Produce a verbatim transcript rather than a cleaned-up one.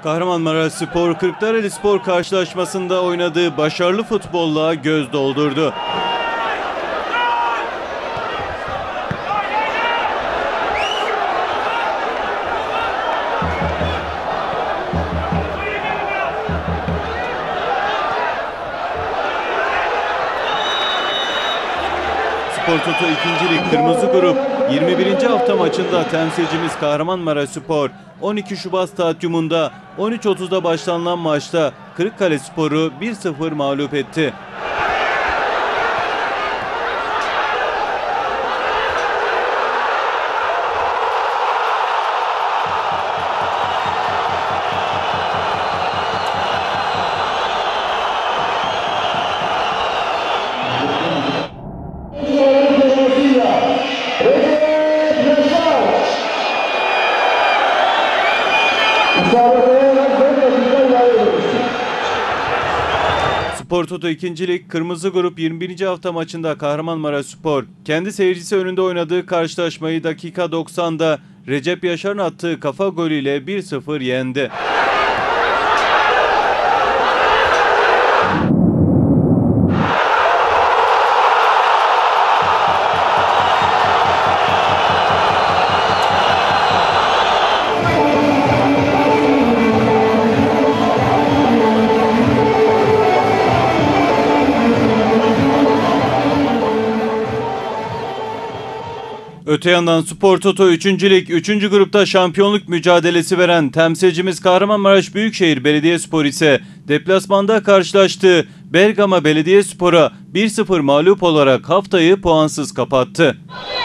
Kahramanmaraşspor Kırklareli Spor karşılaşmasında oynadığı başarılı futbolla göz doldurdu. Spor Toto ikinci Lig Kırmızı Grup yirmi birinci hafta maçında temsilcimiz Kahramanmaraşspor on iki Şubat Stadyumunda on üç otuzda başlanılan maçta Kırıkkalespor'u bir sıfır mağlup etti. Spor Toto ikinci Lig Kırmızı Grup yirmi birinci hafta maçında Kahramanmaraşspor kendi seyircisi önünde oynadığı karşılaşmayı dakika doksan'da Recep Yaşar'ın attığı kafa golüyle bir sıfır yendi. Öte yandan Spor Toto üçüncü Lig üçüncü grupta şampiyonluk mücadelesi veren temsilcimiz Kahramanmaraş Büyükşehir Belediyespor ise deplasmanda karşılaştığı Bergama Belediyespor'a bir sıfır mağlup olarak haftayı puansız kapattı.